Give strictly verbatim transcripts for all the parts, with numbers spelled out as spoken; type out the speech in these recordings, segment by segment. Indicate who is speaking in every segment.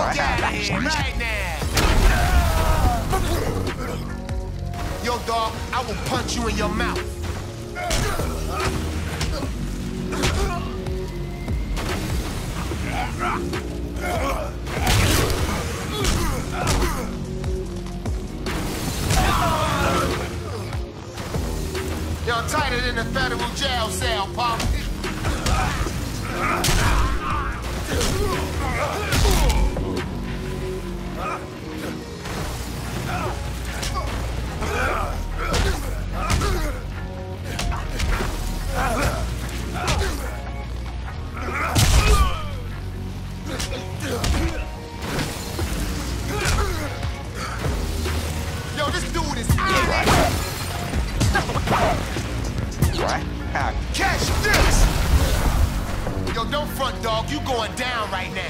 Speaker 1: Fuck out of here right now. Yo, dog, I will punch you in your mouth. You're tighter than a federal jail cell, punk. Yo, this dude is right. Right. Catch this! Yo, don't front, dog. You going down right now.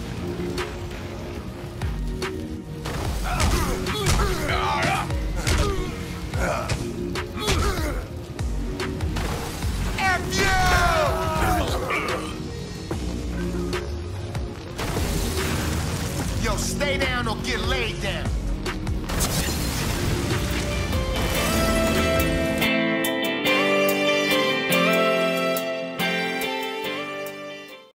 Speaker 1: F you! Yo, stay down or get laid down.